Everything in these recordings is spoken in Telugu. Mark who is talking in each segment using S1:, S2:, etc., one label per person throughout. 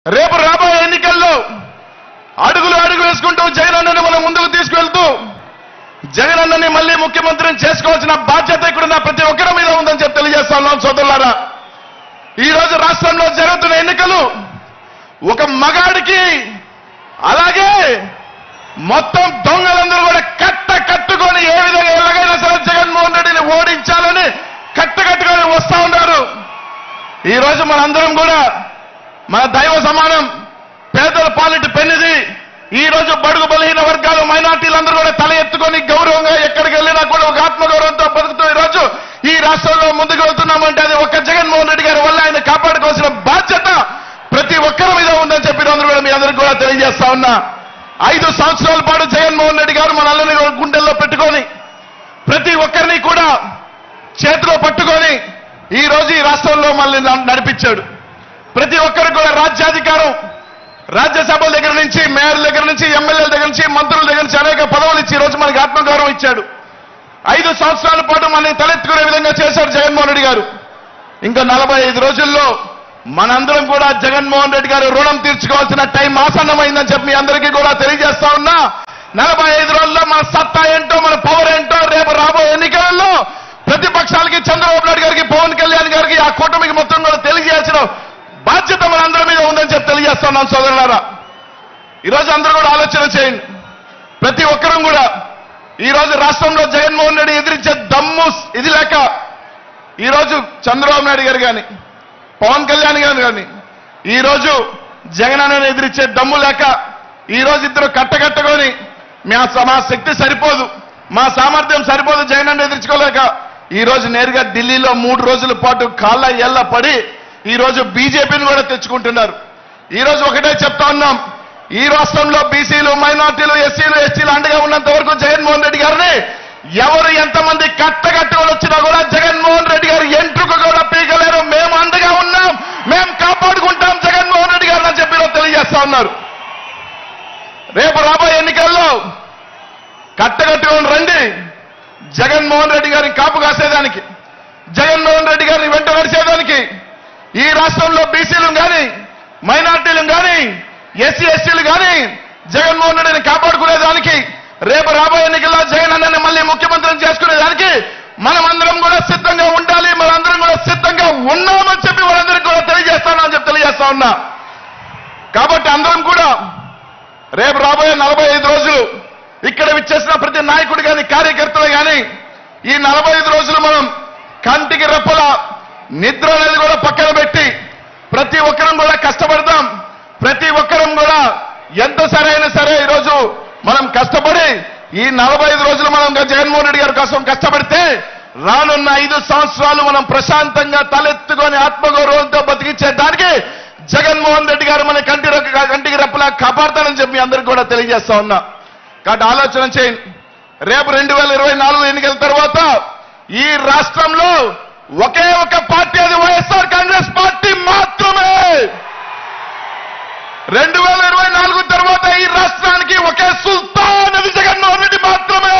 S1: రేపు రాబోయే ఎన్నికల్లో అడుగులు వేసుకుంటూ జగన్ అన్నని మనం ముందుకు తీసుకువెళ్తూ జగన్ అన్నని మళ్ళీ ముఖ్యమంత్రిని చేసుకోవాల్సిన బాధ్యత ఇక్కడున్న ప్రతి ఒక్కరి మీద ఉందని చెప్పి తెలియజేస్తా ఉన్నాం సోదరులారా. ఈ రోజు రాష్ట్రంలో జరుగుతున్న ఎన్నికలు ఒక మగాడికి అలాగే మొత్తం దొంగలందరూ కూడా కట్టుకొని ఏ విధంగా ఎలాగైనా సరే జగన్మోహన్ రెడ్డిని ఓడించాలని కట్టుకొని వస్తా ఉన్నారు. ఈ రోజు మనందరం కూడా మన దైవ సమానం పేదల పాలిటి పెన్నిది. ఈ రోజు బడుగు బలహీన వర్గాలు మైనార్టీలందరూ కూడా తల ఎత్తుకొని గౌరవంగా ఎక్కడికి వెళ్ళినా కూడా ఒక ఆత్మగౌరవంతో బతుకుతూ ఈ రోజు ఈ రాష్ట్రంలో ముందుకు వెళ్తున్నామంటే అది ఒక్క జగన్మోహన్ రెడ్డి గారి వల్ల ఆయన కాపాడుకోవాల్సిన బాధ్యత ప్రతి ఒక్కరి మీద ఉందని చెప్పి అందరూ కూడా మీ అందరికీ కూడా తెలియజేస్తా ఉన్నా. 5 సంవత్సరాల పాటు జగన్మోహన్ రెడ్డి గారు మన అల్లని గుండెల్లో పెట్టుకొని ప్రతి ఒక్కరిని కూడా చేతిలో పట్టుకొని ఈ రోజు ఈ రాష్ట్రంలో మళ్ళీ నడిపించాడు. ప్రతి ఒక్కరికి కూడా రాజ్యాధికారం రాజ్యసభ దగ్గర నుంచి మేయర్ దగ్గర నుంచి ఎమ్మెల్యేల దగ్గర నుంచి మంత్రుల దగ్గర నుంచి అనేక పదవులు ఇచ్చి ఈ రోజు మనకి ఆత్మగౌరవం ఇచ్చాడు. 5 సంవత్సరాల పాటు మనల్ని తలెత్తుకునే విధంగా చేశారు జగన్మోహన్ రెడ్డి గారు. ఇంకా 45 రోజుల్లో మనందరం కూడా జగన్మోహన్ రెడ్డి గారు రుణం తీర్చుకోవాల్సిన టైం ఆసన్నమైందని చెప్పి మీ అందరికీ కూడా తెలియజేస్తా ఉన్నా. 45 రోజుల్లో మన సత్తా ఏంటో మన పవర్ ఏంటో రేపు రాబోయే ఎన్నికలలో ప్రతిపక్షాలకి చంద్రబాబు నాయుడు గారికి పవన్ కళ్యాణ్ గారికి ఆ కూటమికి మొత్తం కూడా తెలియజేయాల్సిన బాధ్యత మనందరి మీద ఉందని చెప్పి తెలియజేస్తున్నాం సోదరులారా. ఈరోజు అందరూ కూడా ఆలోచన చేయండి. ప్రతి ఒక్కరూ కూడా ఈ రోజు రాష్ట్రంలో జగన్మోహన్ రెడ్డి ఎదిరించే దమ్ము ఇది లేక ఈరోజు చంద్రబాబు నాయుడు గారు కానీ పవన్ కళ్యాణ్ గారు కానీ ఈ రోజు జగన్ అన్నని ఎదిరించే దమ్ము లేక ఈ రోజు ఇద్దరు కట్టకొని మా శక్తి సరిపోదు మా సామర్థ్యం సరిపోదు జగన్ అన్న ఎదిరించుకోలేక ఈ రోజు నేరుగా ఢిల్లీలో 3 రోజుల పాటు కాళ్ళ ఏళ్ల పడి ఈ రోజు బీజేపీని కూడా తెచ్చుకుంటున్నారు. ఈ రోజు ఒకటే చెప్తా ఉన్నాం, ఈ రాష్ట్రంలో బీసీలు మైనార్టీలు ఎస్సీలు ఎస్టీలు అండగా ఉన్నంత వరకు జగన్మోహన్ రెడ్డి గారిని ఎవరు ఎంతమంది కట్టుకొని వచ్చినా కూడా జగన్మోహన్ రెడ్డి గారు ఎంట్రుకు కూడా పీకలేరు. మేము అండగా ఉన్నాం, మేము కాపాడుకుంటాం జగన్మోహన్ రెడ్డి గారిని అని చెప్పి తెలియజేస్తా ఉన్నారు. రేపు రాబోయే ఎన్నికల్లో కట్టుకొని రండి. జగన్మోహన్ రెడ్డి గారిని కాపు కాసేదానికి జగన్మోహన్ రెడ్డి గారిని వెంట నడిచేదానికి ఈ రాష్ట్రంలో బీసీలు కానీ మైనార్టీలు కానీ ఎస్సీ ఎస్టీలు కానీ జగన్మోహన్ రెడ్డిని కాపాడుకునేదానికి రేపు రాబోయే ఎన్నికల్లో జగన్ అన్నని మళ్ళీ ముఖ్యమంత్రిని చేసుకునేదానికి మనం అందరం కూడా సిద్ధంగా ఉండాలి. మనందరం కూడా సిద్ధంగా ఉన్నామని చెప్పి వాళ్ళందరికీ కూడా తెలియజేస్తానని చెప్పి తెలియజేస్తా ఉన్నా. కాబట్టి అందరం కూడా రేపు రాబోయే 45 రోజులు ఇక్కడ విచ్చేసిన ప్రతి నాయకుడు కానీ కార్యకర్తలు కానీ ఈ 45 రోజులు మనం కంటికి రెప్పల నిద్ర అనేది కూడా పక్కన పెట్టి ప్రతి ఒక్కరం కూడా కష్టపడదాం. ప్రతి ఒక్కరం కూడా ఎంత సరైన సరే ఈరోజు మనం కష్టపడి ఈ 45 రోజులు మనం జగన్మోహన్ రెడ్డి గారి కోసం కష్టపడితే రానున్న 5 సంవత్సరాలు మనం ప్రశాంతంగా తలెత్తుకొని ఆత్మగౌరవంతో బతికించేదానికి జగన్మోహన్ రెడ్డి గారు మన కంటికి రెప్పలా కాపాడతానని చెప్పి అందరికీ కూడా తెలియజేస్తా ఉన్నా. కాబట్టి ఆలోచన చేయండి. రేపు 2024 ఎన్నికల తర్వాత ఈ రాష్ట్రంలో ఒకే ఒక పార్టీ, అది వైఎస్ఆర్ కాంగ్రెస్ పార్టీ మాత్రమే. 2024 తర్వాత ఈ రాష్ట్రానికి ఒకే సుల్తాన్, అది జగన్మోహన్ రెడ్డి మాత్రమే.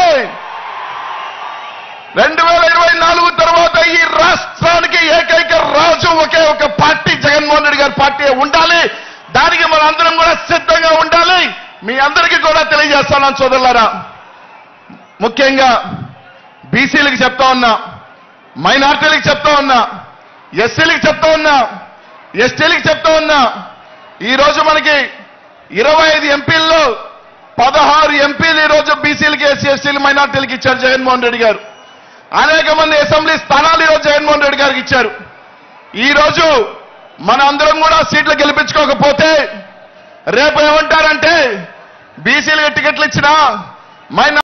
S1: 2024 తర్వాత ఈ రాష్ట్రానికి ఏకైక రాజు ఒకే ఒక పార్టీ, జగన్మోహన్ రెడ్డి గారి పార్టీ ఉండాలి. దానికి మనం అందరం కూడా సిద్ధంగా ఉండాలి. మీ అందరికీ కూడా తెలియజేస్తాను సోదరులారా. ముఖ్యంగా బీసీలకు చెప్తా ఉన్నా, మైనార్టీలకు చెప్తా ఉన్నా, ఎస్సీలకు చెప్తా ఉన్నా, ఎస్టీలకు చెప్తా ఉన్నా. ఈ రోజు మనకి 25 ఎంపీల్లో 16 ఎంపీలు ఈ రోజు బీసీలకి ఎస్సీ ఎస్టీలు మైనార్టీలకు ఇచ్చారు జగన్మోహన్ రెడ్డి గారు. అనేక మంది అసెంబ్లీ స్థానాలు ఈరోజు జగన్మోహన్ రెడ్డి గారికి ఇచ్చారు. ఈ రోజు మన అందరం కూడా సీట్లు గెలిపించుకోకపోతే రేపు ఏమంటారంటే బీసీలకు టికెట్లు ఇచ్చినా